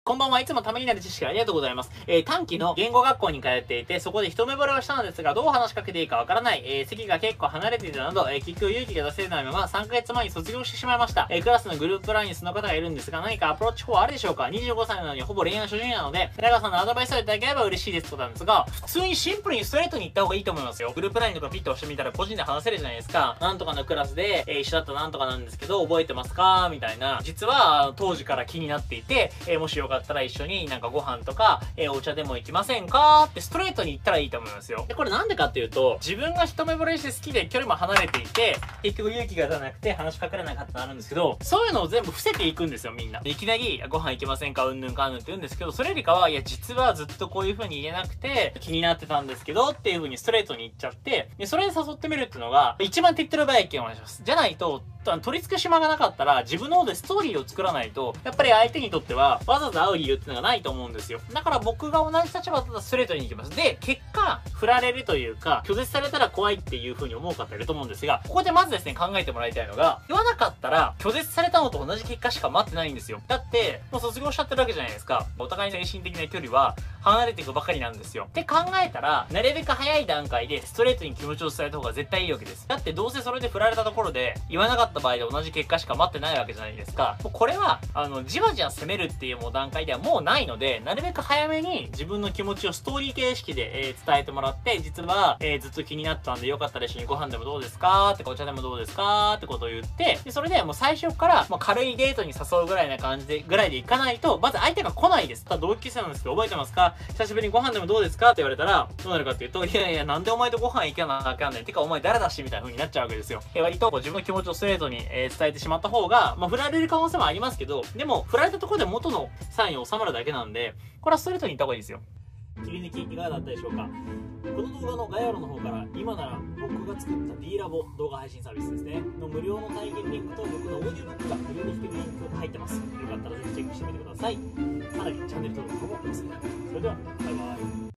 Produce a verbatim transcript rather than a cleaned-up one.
こんばんはいつもためになる知識ありがとうございます。えー、短期の言語学校に通っていて、そこで一目惚れをしたのですが、どう話しかけていいかわからない、えー、席が結構離れていたなど、えー、結局勇気が出せないままさんかげつまえに卒業してしまいました。えー、クラスのグループラインにその方がいるんですが、何かアプローチ法はあるでしょうか？ にじゅうご 歳なのにほぼ恋愛初心なので、長さんのアドバイスをいただければ嬉しいですとなんですが、普通にシンプルにストレートに行った方がいいと思いますよ。グループラインとかピッと押してみたら個人で話せるじゃないですか。なんとかのクラスで、えー、一緒だったなんとかなんですけど、覚えてますかみたいな。実は、当時から気になっていて、えー、もしよかったら一緒になんかご飯とか、えー、お茶でも行きませんかってストレートに言ったらいいと思いますよ。で、これなんでかっていうと、自分が一目惚れして好きで距離も離れていて、結局勇気が出なくて話しかけられなかったなるんですけど、そういうのを全部伏せていくんですよ、みんな。いきなり、ご飯行きませんかうんぬんかんぬんって言うんですけど、それよりかは、いや、実はずっとこういう風に言えなくて、気になってたんですけど、っていう風にストレートに言っちゃって、で、それで誘ってみるっていうのが、一番手っ取り早い意見をお願いします。じゃないと、取り付く島がなかったら、自分の方でストーリーを作らないと、やっぱり相手にとっては、わざわざ会う理由っていうのがないと思うんですよ。だから僕が同じ立場だったらストレートに行きます。で、結果、振られるというか、拒絶されたら怖いっていう風に思う方いると思うんですが、ここでまずですね、考えてもらいたいのが、言わなかったら、拒絶されたのと同じ結果しか待ってないんですよ。だって、もう卒業しちゃってるわけじゃないですか。お互いの精神的な距離は、離れていくばかりなんですよ。って考えたら、なるべく早い段階でストレートに気持ちを伝えた方が絶対いいわけです。だってどうせそれで振られたところで、言わなかった場合で同じ結果しか待ってないわけじゃないですか。これは、あの、じわじわ攻めるっていうもう段階ではもうないので、なるべく早めに自分の気持ちをストーリー形式で、えー、伝えてもらって、実は、えー、ずっと気になってたんでよかったら一緒にご飯でもどうですかってかお茶でもどうですかってことを言って、で、それでもう最初から、もう軽いデートに誘うぐらいな感じで、ぐらいでいかないと、まず相手が来ないです。ただ同級生なんですけど、覚えてますか？久しぶりにご飯でもどうですかって言われたら、どうなるかっていうと、いやいや、なんでお前とご飯行かなあかんねん。てかお前誰だしみたいな風になっちゃうわけですよ。えー、割とこう自分の気持ちをストレートに、えー、伝えてしまった方が、まあ、振られる可能性もありますけど、でも、振られたところで元のサインを収まるだけなんで、これはストレートに行った方がいいですよ。切り抜きいかがだったでしょうか。この動画の概要欄の方から今なら僕が作った D ラボ動画配信サービスですねの無料の体験リンクと僕のオーディオブックが無料で弾けるリンクが入ってます。よかったらぜひチェックしてみてください。さらにチャンネル登録もお忘れなく。それではバイバイ。